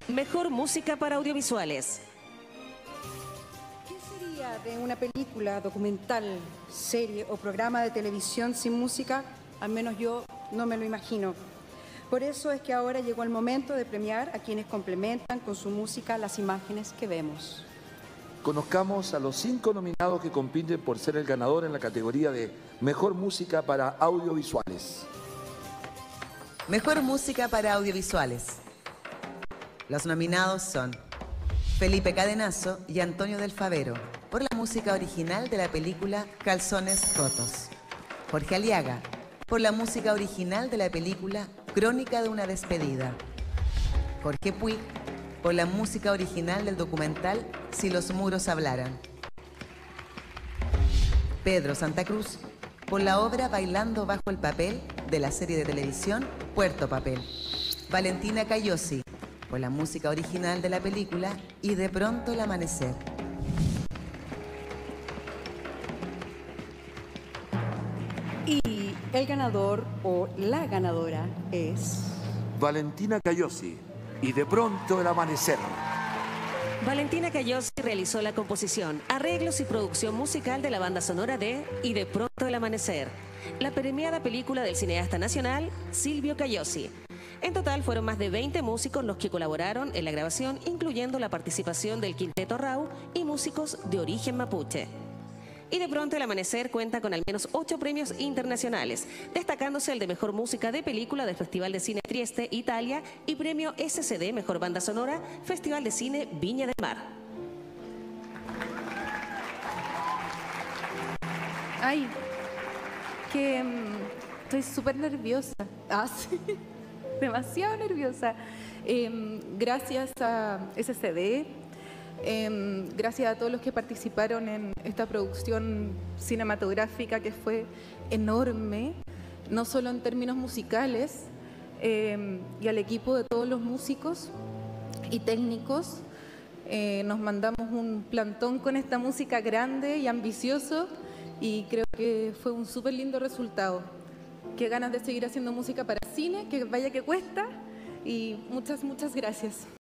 Mejor música para audiovisuales. ¿Qué sería de una película, documental, serie o programa de televisión sin música? Al menos yo no me lo imagino. Por eso es que ahora llegó el momento de premiar a quienes complementan con su música las imágenes que vemos. Conozcamos a los 5 nominados que compiten por ser el ganador en la categoría de Mejor Música para Audiovisuales. Mejor música para audiovisuales. Los nominados son Felipe Cadenazo y Antonio del Favero, por la música original de la película Calzones Rotos. Jorge Aliaga, por la música original de la película Crónica de una despedida. Jorge Puig, por la música original del documental Si los muros hablaran. Pedro Santa Cruz, por la obra Bailando bajo el papel de la serie de televisión Puerto Papel. Valentina Cayosi, por la música original de la película Y de pronto el amanecer. Y el ganador o la ganadora es... Valentina Cayosi, Y de pronto el amanecer. Valentina Cayosi realizó la composición, arreglos y producción musical de la banda sonora de Y de pronto el amanecer, la premiada película del cineasta nacional Silvio Cayosi. En total fueron más de 20 músicos los que colaboraron en la grabación, incluyendo la participación del Quinteto Rau y músicos de origen mapuche. Y de pronto el amanecer cuenta con al menos 8 premios internacionales, destacándose el de Mejor Música de Película del Festival de Cine Trieste, Italia, y premio SCD Mejor Banda Sonora, Festival de Cine Viña del Mar. Ay, que estoy súper nerviosa. Ah, sí. Demasiado nerviosa. Gracias a SCD, gracias a todos los que participaron en esta producción cinematográfica que fue enorme, no solo en términos musicales, y al equipo de todos los músicos y técnicos. Nos mandamos un plantón con esta música grande y ambicioso y creo que fue un súper lindo resultado. Qué ganas de seguir haciendo música para cine, que vaya que cuesta, y muchas gracias.